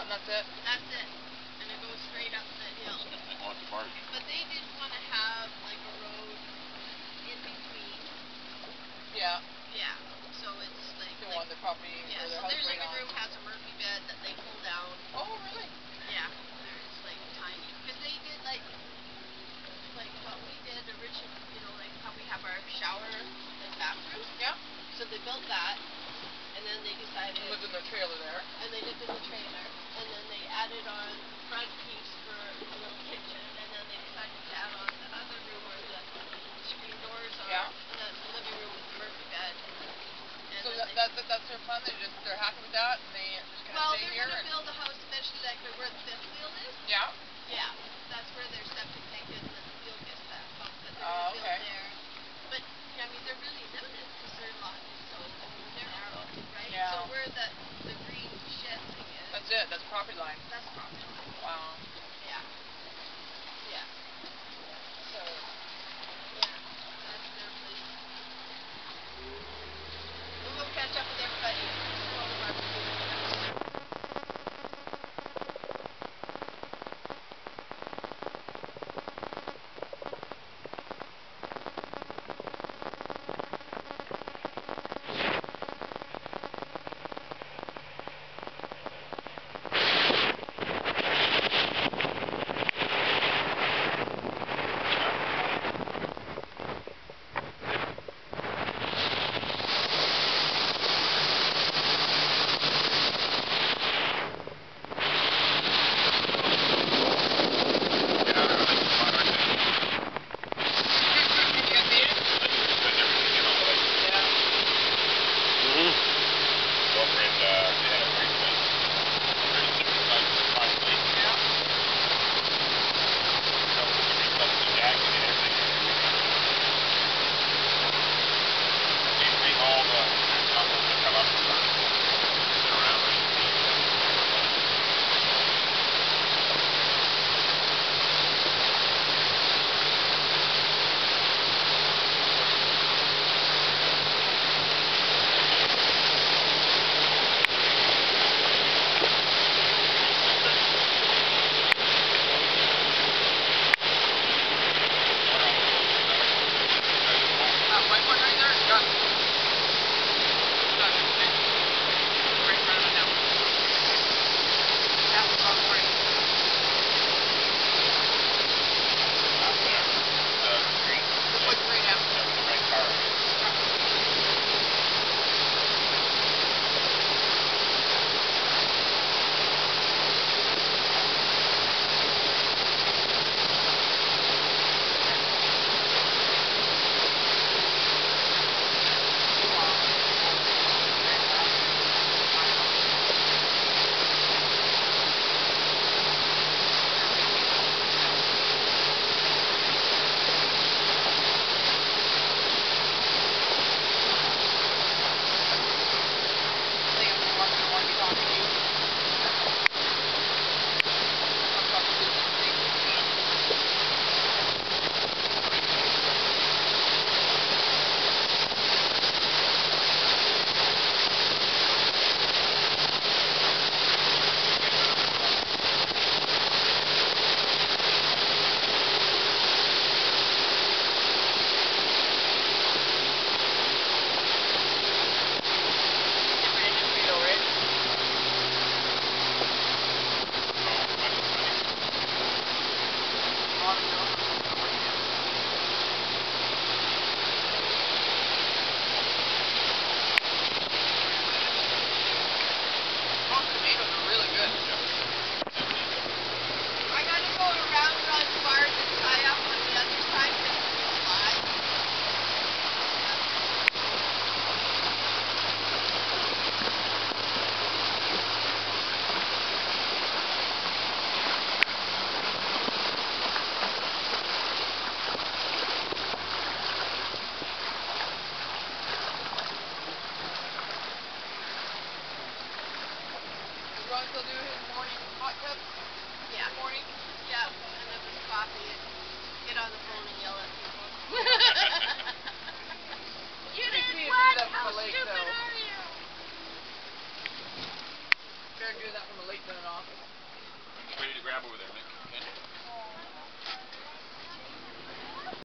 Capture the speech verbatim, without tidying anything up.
that's it? That's it. And it goes straight up the hill. Oh, it's park. But they didn't want to have like a road in between. Yeah. Yeah. So it's like... They like want the property yeah, or their so house their right living on. room has a Murphy bed that they pull down. Oh, really? Yeah. There's like tiny. Because they did like... Like what we did originally, you know, like how we have our shower and bathroom. Yeah. So they built that. And then they decided... They lived in their trailer there. And they lived in the trailer. And then they added on the front piece for a little kitchen. And then they decided to add on the other room where the screen doors are. Yeah. And that's the living room with the Murphy bed. And so that, they, that, that, that's their plan? They're just they're happy with that? And they just going to well, stay they're here? going to build a house eventually like where the fifth wheel is. Yeah? Yeah. That's where their septic tank is and then the field gets that pump. But they're Oh, going to okay. build there. But, I mean, they're really limited because their lot is so narrow, right? Yeah. So where the, the green shed thing is... That's it? That's property line? That's property line. Wow. Yeah. Yeah. So, yeah. That's their place. We'll go catch up with everybody. All the barbecue. Ron still do his morning hot tub? Yeah. In the morning? Yeah, and then with coffee.